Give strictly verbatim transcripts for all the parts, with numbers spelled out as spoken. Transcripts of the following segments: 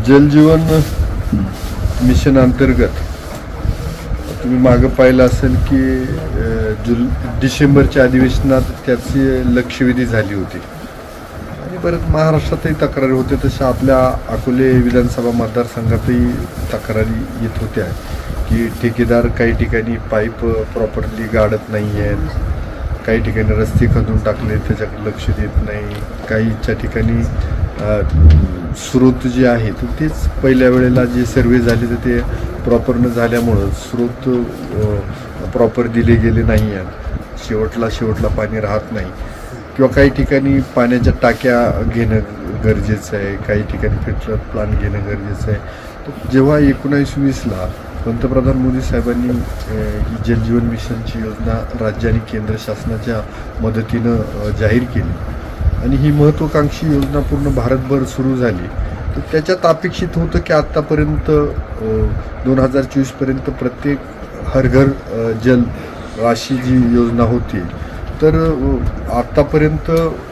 जल जीवन मिशन अंतर्गत तुम्ही मागे पाहिलं असेल की जुल डिसेंबरच्या अधिवेशनात त्याची लक्षवेधी झाली होती आणि परत महाराष्ट्रातही तक्रारी होते, तशा आपल्या अकोले विधानसभा मतदारसंघातही तक्रारी येत होत्या की ठेकेदार काही ठिकाणी पाईप प्रॉपरली गाडत नाही आहेत, काही ठिकाणी रस्ते खदून टाकले त्याच्याकडे लक्ष देत नाही, काहीच्या ठिकाणी स्रोत जे आहेत तेच पहिल्या वेळेला जे सर्वे झाले तर ते प्रॉपर न झाल्यामुळं स्रोत प्रॉपर दिले गेले नाही आहेत, शेवटला शेवटला पाणी राहत नाही, किंवा काही ठिकाणी पाण्याच्या टाक्या घेणं गरजेचं आहे, काही ठिकाणी फिल्टर प्लांट घेणं गरजेचं आहे. तर जेव्हा एकोणावीस वीसला पंतप्रधान मोदी साहेबांनी ही जलजीवन मिशनची योजना राज्य आणि केंद्र शासनाच्या मदतीनं जाहीर केली आणि ही महत्त्वाकांक्षी योजना पूर्ण भारतभर सुरू झाली, तर त्याच्यात अपेक्षित होतं की आत्तापर्यंत दोन हजार चोवीसपर्यंत प्रत्येक हर घर जल अशी जी योजना होती तर आत्तापर्यंत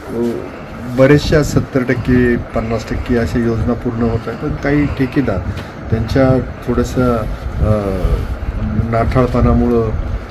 बरेचशा सत्तर टक्के पन्नास टक्के अशा योजना पूर्ण होत आहेत. पण काही ठेकेदार त्यांच्या थोडंसं नाठाळपणामुळं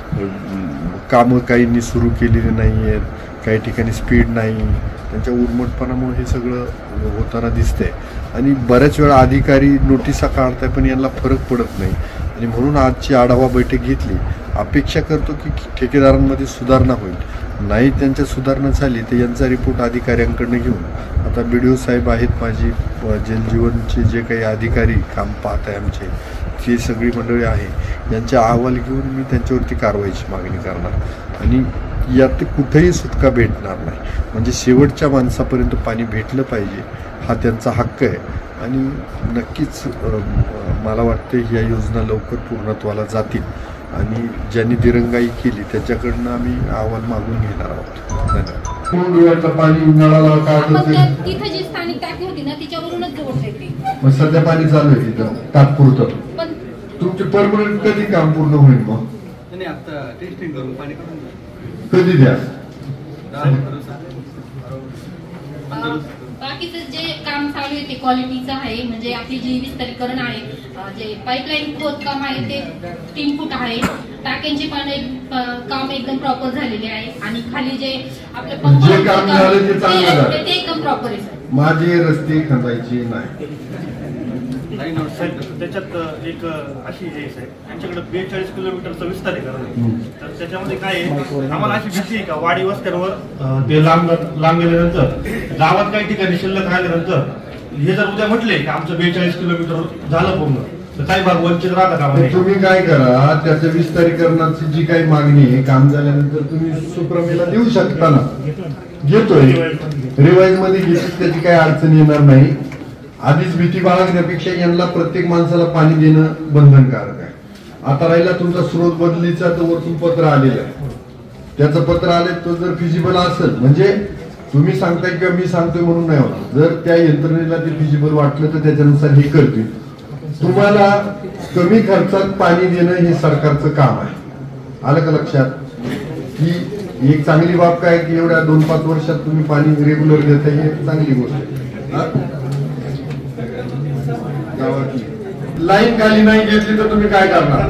कामं काहींनी सुरू केलेली नाही आहेत, काही ठिकाणी स्पीड नाही, त्यांच्या उर्मटपणामुळे हे सगळं होताना दिसतंय आणि बऱ्याच वेळा अधिकारी नोटिसा काढताय पण यांना फरक पडत नाही आणि म्हणून आजची आढावा बैठक घेतली. अपेक्षा करतो की ठेकेदारांमध्ये सुधारणा होईल, नाही त्यांच्या सुधारणा झाली तर यांचा रिपोर्ट अधिकाऱ्यांकडनं घेऊन आता बी डी ओ साहेब आहेत माझी, जलजीवनचे जे काही अधिकारी काम पाहत आहे आमचे ती सगळी मंडळी आहे, यांचा अहवाल घेऊन मी त्यांच्यावरती कारवाईची मागणी करणार आणि यात कुठेही सुटका भेटणार नाही. म्हणजे शेवटच्या माणसापर्यंत पाणी भेटलं पाहिजे हा त्यांचा हक्क आहे आणि नक्कीच मला वाटतं ह्या योजना लवकर पूर्णत्वाला जातील आणि ज्यांनी दिरंगाई केली त्याच्याकडनं आम्ही अहवाल मागून घेणार आहोत. धन्यवाद. पाणी नळाला तिथं जी स्थानिक टाकी होती ना तिच्यावरूनच जोडले ते, मग सध्या पाणी चालू आहे तिथं तात्पुरतं. तुमचे परमनंट कधी काम पूर्ण होईल? मग आता टेस्टिंग करून पाणी काढून कधी द्या? बाकीचं जे काम चालू आहे ते क्वालिटीचं आहे, म्हणजे आपली जी विस्तारीकरण आहे, जे पाईपलाईन खोदकाम आहे ते तीन फूट आहे, टाक्यांचे पण एक काम एकदम प्रॉपर झालेले आहे आणि खाली जे आपलं पंप जे काम झालं ते चांगलं झालं ते एकदम प्रॉपर आहे. माझे रस्ते खंदायचे नाही. त्याच्यात एक अशी हे आहे त्यांच्याकडे बेचाळीस किलोमीटरचा विस्तार आहे, तर त्याच्यामध्ये काय आहे आम्हाला अशी भीती आहे का वाडी वस्त्यांवर ते लांब लांब गेल्यानंतर गावात काही ठिकाणी शिल्लक राहिल्यानंतर हे जर उद्या म्हटले की आमचं बेचाळीस किलोमीटर झालं पूर्ण तर काही भाग वंचित राहतात का? तुम्ही काय करा, त्याच्या विस्तारीकरणाची जी काही मागणी आहे काम झाल्यानंतर तुम्ही सुप्रमेला देऊ शकता ना, घेतोय रिवाईज मध्ये घेतली त्याची काही अडचण येणार नाही. आधीच भीती बाळगण्यापेक्षा यांना प्रत्येक माणसाला पाणी देणं बंधनकारक आहे. आता राहिला तुमचा स्रोत बदलीचा तर वरतून पत्र आलेलं आहे, त्याचं पत्र आले तो जर फिजिबल असेल म्हणजे तुम्ही सांगताय किंवा मी सांगतोय म्हणून नाही होत, जर त्या यंत्रणेला ते फिजिबल वाटलं तर त्याच्यानुसार हे करतील. तुम्हाला कमी खर्चात पाणी देणं हे सरकारचं काम आहे. आलं का लक्षात? ही एक चांगली बाब काय की एवढ्या दोन पाच वर्षात तुम्ही पाणी रेग्युलर देताय हे चांगली गोष्ट आहे. लाईन खाली नाही घेतली तर तुम्ही काय करणार?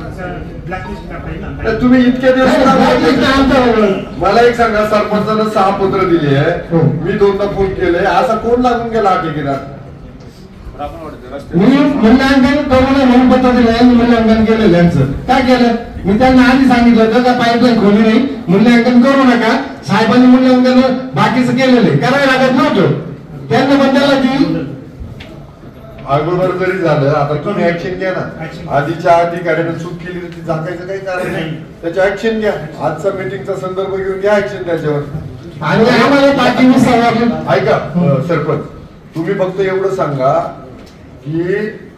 तुम्ही इतके दिवस मला एक सांगा, सरपंचानं सहा पत्र दिली आहे, मी दोनदा फोन केले, असा कोण लागून गेला ठेकेदार? मी मूल्यांकन करून म्हणून पत्र दिलं, मूल्यांकन केलं त्यांचं. काय केलं मी त्यांना आधी सांगितलं होतं का पाईपलाईन खोली नाही, मूल्यांकन करू नका. साहेबांनी मूल्यांकन बाकीचं केलेलं करायला लागत नव्हतं, त्यांना पण त्याला की अगोदर जरी झालं आता तुम्ही ऍक्शन घ्या ना. आधीच्या अधिकाऱ्याने चूक केली तर ती झाकायचं काही कारण नाही, त्याच्या ऍक्शन घ्या. आजचा मीटिंगचा संदर्भ घेऊन घ्या ऍक्शन त्याच्यावर. आणि आम्हाला ऐका सरपंच, तुम्ही फक्त एवढं सांगा की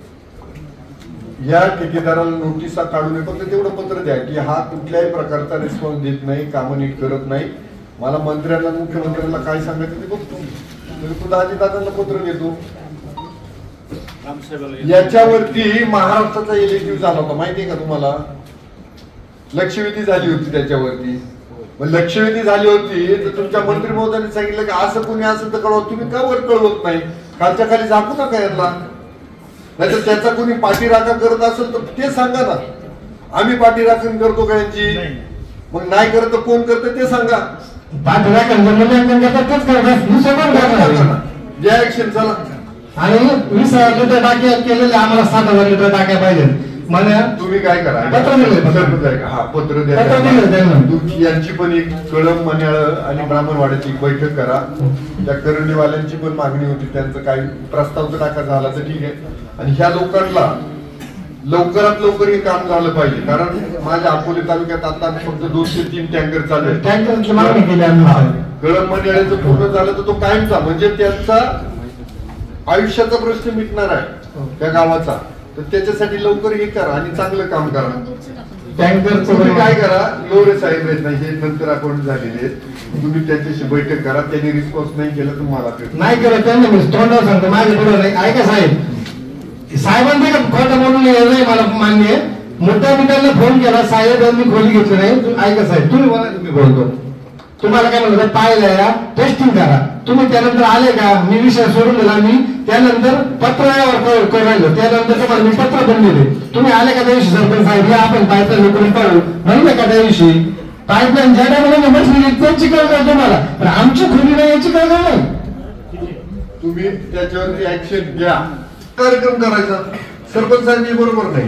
या ठेकेदाराला नोटिसा काढू नये, फक्त तेवढं पत्र द्या की हा कुठल्याही प्रकारचा रिस्पॉन्स देत नाही, कामं नीट करत नाही. मला मंत्र्यांना मुख्यमंत्र्यांना काय सांगायचं ते बघतो, तरी तो दादांना पत्र देतो. याच्यावरती महाराष्ट्राचा इलेक्टिव्ह झाला होता माहितीये का तुम्हाला? लक्षवेधी झाली होती त्याच्यावरती. लक्षवेधी झाली होती तर तुमच्या मंत्री महोदयांनी सांगितलं की असं कोणी असेल तर कळवा, तुम्ही का वर कळवत नाही? खालच्या खाली झाकू नका याला. नाही तर त्याचा कोणी पाठीराखा करत असेल तर ते सांगा ना. आम्ही पाठीराखण करतो का यांची? मग नाही करत तर कोण करतं ते सांगा. पाठीराखण मूल्यांकन करतात तेच करतात. मी सगळं करणार ज्या ऍक्शन चला. आणि वीस हजार लिटर टाक्या केलेले आम्हाला सात हजार लिटर टाक्या पाहिजे. मला तुम्ही काय करा, पत्र दिलं. हा पत्र द्या. तुमची यांची पण एक कळम मन्याळ आणि ब्राह्मणवाड्याची एक बैठक करा. त्या करंडीवाल्यांची पण मागणी होती, त्यांचं काही प्रस्ताव तर टाका झाला तर ठीक आहे. आणि ह्या लोकांना लवकरात लवकर हे काम झालं पाहिजे. कारण माझ्या अकोले तालुक्यात आता फक्त दोन ते तीन टँकर चालू आहेत. टँकरची मागणी केली आम्ही. कळम मन्याळ्याचं पूर्ण झालं तर तो कायमचा, म्हणजे त्यांचा आयुष्याचा प्रश्न मिटणार आहे त्या गावाचा. तर त्याच्यासाठी लवकर हे करा आणि चांगलं काम करा. टँकर तुम्ही काय करा, लोरे साहेब आहेत नाही, हे नंतर अकाउंट झालेले आहेत, तुम्ही त्यांच्याशी बैठक करा. त्यांनी रिस्पॉन्स नाही केला तुम्हाला नाही करत त्यांना मी तोंडावर सांगतो, माझ्या पुढे नाही. ऐका साहेब, साहेबांनी का खोटं बोलून नाही मला मान्य आहे. मुद्दा मी त्यांना फोन केला, साहेबांनी खोली घेतली नाही. ऐका साहेब, तुम्ही बोला, तुम्ही बोलतो. तुम्हाला काय म्हणलं, पाहिलं या टेस्टिंग करा. तुम्ही त्यानंतर आले का? मी विषय सोडून दिला. मी त्यानंतर पत्रावर करून राहिलो. त्यानंतर तुम्हाला मी पत्र पण दिले. तुम्ही आले का त्या दिवशी सरपंच साहेब, या आपण पाईपलाईन लोकांनी पाडू म्हणलं का त्या दिवशी? पाईपलाईन ज्या टायमाला बसली त्यांची कळकळ तुम्हाला, पण आमची खोली नाही याची कळकळ नाही. तुम्ही त्याच्यावरती ऍक्शन घ्या, कार्यक्रम करायचा. सरपंच साहेब हे बरोबर नाही.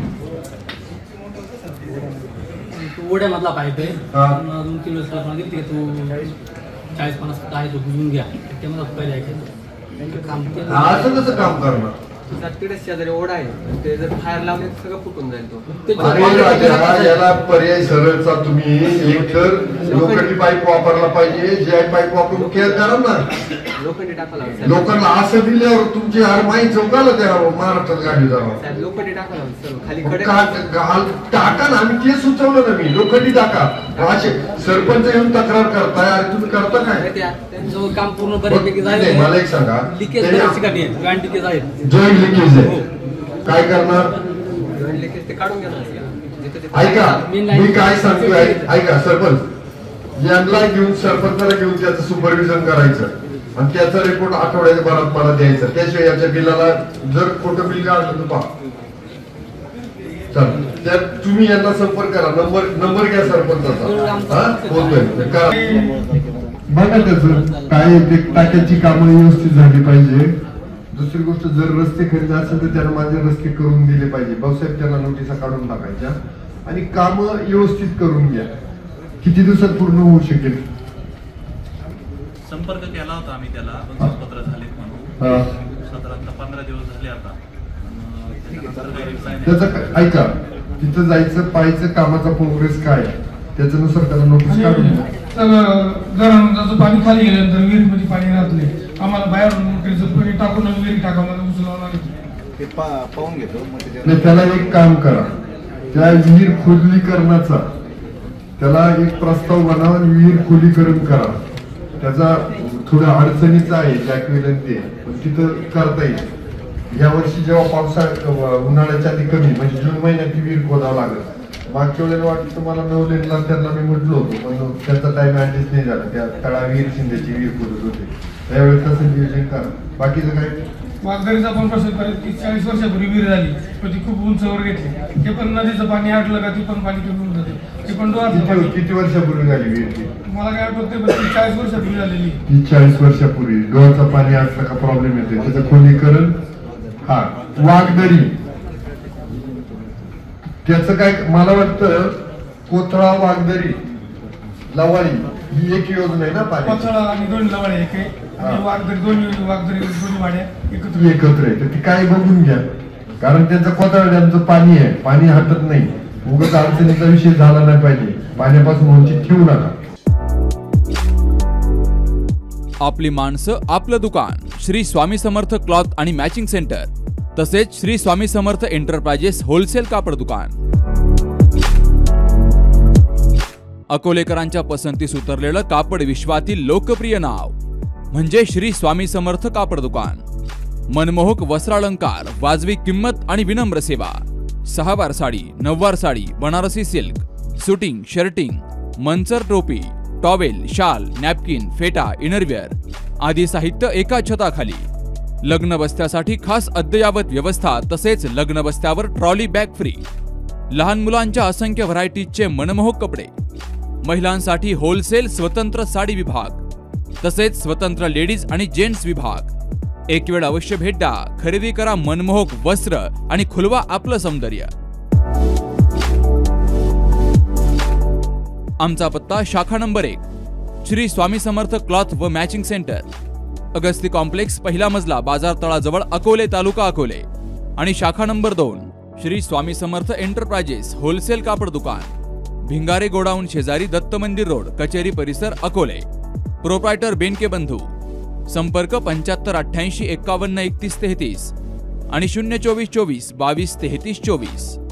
ओढ्या मधला पाईप आहे, दोन तीन वेळेस सांगितलं की तू चाळीस पन्नास आहे तो घेऊन घ्या. त्यामध्ये पहिले ऐकायचं काम केलं. असं कसं काम करणार? तिकडे शेजारी ओढा आहे, ते जर फायर लावले सगळं फुटून जाईल तो. याला पर्याय सरळचा. तुम्ही एक तर लोखंडी पाईप वापरला पाहिजे. जे पाईप वापरून केअर करा ना. लोखंडी टाकायला लोकांना असं दिल्यावर तुमची हार माहीत चौकाला त्या महाराष्ट्रात गाडी जावं. लोखंडी टाकायला खाली कडे टाका ना. आम्ही ते सुचवलं ना, मी लोखंडी टाका. असे सरपंच येऊन तक्रार करताय, अरे तुम्ही करता काय? त्यांचं काम पूर्ण बऱ्यापैकी झालं. मला एक सांगा, लिकेज लिकेज आहे, जॉईंट लिकेज आहे, काय करणार? ते काढून घेणार. ऐका मी काय सांगतोय, ऐका सरपंच यांना घेऊन सरपंचाला घेऊन त्याचं सुपरविजन करायचं आणि त्याचा रिपोर्ट आठवड्याच्या भरात मला द्यायचा. त्याशिवाय याच्या बिलाला जर खोटं बिल काढलं तर पहा. चल त्या तुम्ही यांना संपर्क करा. नंबर नंबर घ्या सरपंचाचा. हा बोलतोय करा. बघा त्याचं काय ते टाक्याची कामं व्यवस्थित झाली पाहिजे. दुसरी गोष्ट, जर रस्ते खरेदी असेल तर त्यांना माझे रस्ते करून दिले पाहिजे. भाऊसाहेब त्यांना नोटिसा काढून टाकायच्या आणि काम व्यवस्थित करून घ्या. किती दिवसात पूर्ण होऊ शकेल? संपर्क केला होता आम्ही त्याला, पंचवीस पत्र झालेत म्हणून. साधारणतः पंधरा दिवस झाले आता. त्याचं ऐका, तिथं जायचं पाहायचं कामाचा प्रोग्रेस काय, त्याच्यानुसार त्याला नोटीस काढून द्या. जर पाणी खाली गेल्यानंतर विहिरीमध्ये पाणी राहत नाही, आम्हाला बाहेर टाकून विहिरी टाकावं ते पाहून घेतो. नाही, त्याला एक काम करा, त्या विहीर खोलीकरणाचा त्याला एक प्रस्ताव बनवा आणि विहीर खोलीकरण करा. त्याचा थोडा अडचणीचा आहे जॅकवेल ते, पण तिथं करता येईल. या वर्षी जेव्हा पावसाळ्या उन्हाळ्याच्या आधी कमी म्हणजे जून महिन्यात ती विहीर खोदावं लागेल. मागच्या वेळेला वाटतं तुम्हाला नवलेला त्यांना मी म्हटलं होतं, पण त्यांचा टाइम ऍडजस्ट नाही झाला. त्या तळा विहीर शिंदेची विहीर खोदत होते, त्यावेळेस तसं नियोजन करा. बाकीचं काय वाघदारीचा पण प्रश्न, ती चाळीस वर्षापूर्वी विहीर झाली पण ती खूप उंचवर घेतली. ते पण नदीचं पाणी आटलं का ती पण पाणी कमी होऊन जाते. ते पण डोळा किती वर्षापूर्वी झाली विहीर ती? मला काय आठवत नाही, पण ती चाळीस वर्षापूर्वी झालेली. ती चाळीस वर्षापूर्वी डोळ्याचं पाणी आटलं का प्रॉब्लेम येते. त्याचं खोलीकरण. हा वाघदरी, त्याचं काय मला वाटतं कोथळा वाघदरी लवाळी ही एक योजना आहे ना. कोथळा आणि दोन लवाळे एक आहे, वाघदरी दोन्ही वाघदरी दोन्ही वाड्या एकत्र एकत्र आहे. तर ती काय बघून घ्या, कारण त्यांचं कोथळा डॅमचं पाणी आहे, पाणी हटत नाही. उगाच अडचणीचा विषय झाला नाही पाहिजे. पाण्यापासून वंचित ठेवू नका. आपली माणसं आपलं दुकान. श्री स्वामी समर्थ क्लॉथ आणि मॅचिंग सेंटर, तसेच श्री स्वामी समर्थ एंटरप्राइजेस होलसेल कापड दुकान. अकोलेकरांच्या पसंतीस उतरलेलं कापड विश्वातील लोकप्रिय नाव म्हणजे श्री स्वामी समर्थ कापड दुकान. मनमोहक वस्त्रालंकार, वाजवी किंमत आणि विनम्र सेवा. सहावार sari, नववार sari, Banarasi silk, suiting, shirting, Manchar टोपी, टॉवेल, शाल, नॅपकिन, फेटा, इनरवेअर आदी साहित्य एका छताखाली. लग्न बस्त्यासाठी खास अद्ययावत व्यवस्था तसेच लग्न बस्त्यावर ट्रॉली बॅग फ्री, लहान मुलांच्या असंख्य व्हरायटीजचे मनमोहक कपडे, महिलांसाठी होलसेल स्वतंत्र साडी विभाग तसेच स्वतंत्र लेडीज आणि जेंट्स विभाग। एक वेळ अवश्य भेट द्या, खरेदी करा मनमोहक वस्त्र आणि खुलवा आपलं सौंदर्य। आमचा पत्ता शाखा नंबर एक, श्री स्वामी समर्थ क्लॉथ व मॅचिंग सेंटर, अगस्ती कॉम्प्लेक्स, पहिला मजला, बाजार तळाजवळ, अकोले, तालुका अकोले। आणि शाखा नंबर दोन, श्री स्वामी समर्थ एंटरप्राइजेस होलसेल कापड दुकान, भिंगारे गोडाऊन शेजारी, दत्त मंदिर रोड, कचेरी परिसर, अकोले। प्रोप्रायटर बेनके बंधू। संपर्क पंच्याहत्तर अठ्ठ्याऐंशी एकावन्न एकतीस तेहतीस आणि शून्य चोवीस चोवीस बावीस तेहतीस चोवीस।